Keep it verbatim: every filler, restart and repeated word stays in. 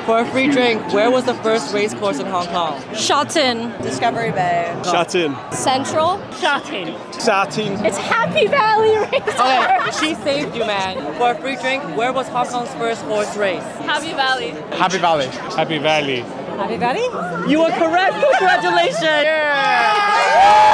For a free drink, where was the first race course in Hong Kong? Sha Tin. Discovery Bay. Sha Tin. Central. Sha Tin. Sha Tin. It's Happy Valley Race. Okay, she saved you, man. For a free drink, where was Hong Kong's first horse race? Happy Valley. Happy Valley. Happy Valley. Happy Valley? You are correct. Congratulations. Yeah.